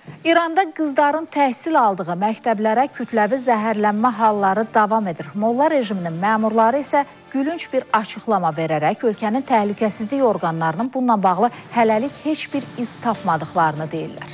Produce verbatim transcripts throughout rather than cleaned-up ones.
İranda qızların təhsil aldığı məktəblərə kütləvi zəhərlənmə halları davam edir. Molla rejiminin məmurları isə gülünc bir açıqlama verərək ölkənin təhlükəsizlik orqanlarının bununla bağlı hələlik heç bir iz tapmadıqlarını deyirlər.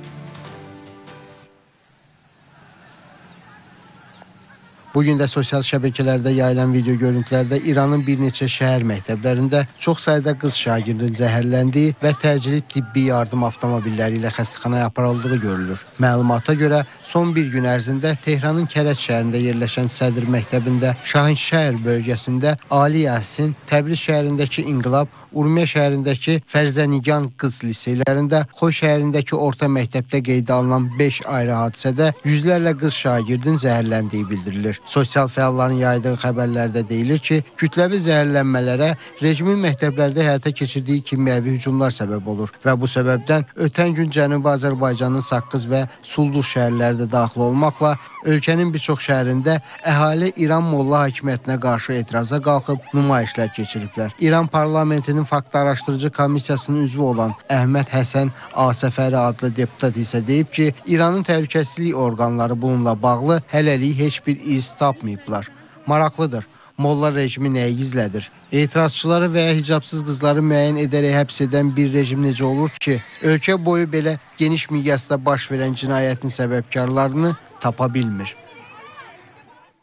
Bugün də sosial şəbəkələrdə yayılan video görüntülərdə İranın bir neçə şəhər məktəblərində çox sayda qız şagirdin zəhərləndiyi və təcili tibbi yardım avtomobilləri ilə xəstəxanaya aparıldığı görülür. Məlumata görə son bir gün ərzində Tehranın Kərəc şəhərində yerləşən Sədr məktəbində, Şahinşəhər bölgəsində Ali Yasin, Təbriz şəhərindəki İnqilab, Urmiya şəhərindəki Fərzənigan qız liseylərində, Xoy şəhərindəki orta məktəbdə qeydə alınan beş ayrı hadisədə yüzlərlə qız şagirdin zəhərləndiyi bildirilir. Sosial fəalların yaydığı xəbərlərdə deyilir ki, kütləvi zəhərlənmələrə rejimin məktəblərdə həyata keçirdiyi kimyəvi hücumlar səbəb olur və bu səbəbdən ötən gün Cənubi Azərbaycanın Saqqız və Sulduz şəhərləri də daxil olmaqla ölkənin bir çox şəhərində əhali İran Molla hakimiyyətinə qarşı etiraza qalxıb nümayişlər keçiriblər. İran parlamentinin fakt araşdırıcı komissiyasının üzvü olan Əhməd Həsən Asəfəri adlı deputat isə deyib ki, İranın təhlükəsizlik orqanları bununla bağlı hələlik heç bir iz tapmayıblar. Maraqlıdır. Molla rejimi nəyi gizlədir? Etirazçıları və ya hicabsız qızları müəyyən edərək həbs edən bir rejim necə olur ki, ölkə boyu belə geniş miqyasda baş verən cinayətin səbəbkarlarını tapa bilmir?